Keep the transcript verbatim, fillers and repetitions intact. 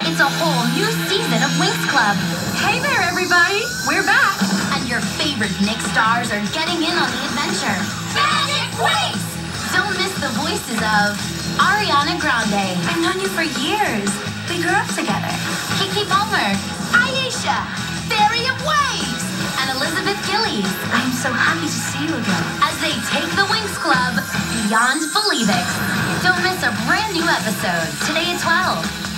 It's a whole new season of Winx Club. Hey there, everybody. We're back. And your favorite Nick stars are getting in on the adventure. Magic Winx! Don't miss the voices of Ariana Grande. I've known you for years. We grew up together. Kiki Palmer. Aisha. Fairy of Waves. And Elizabeth Gillies. I'm so happy to see you again. As they take the Winx Club beyond believing. Don't miss a brand new episode today at twelve.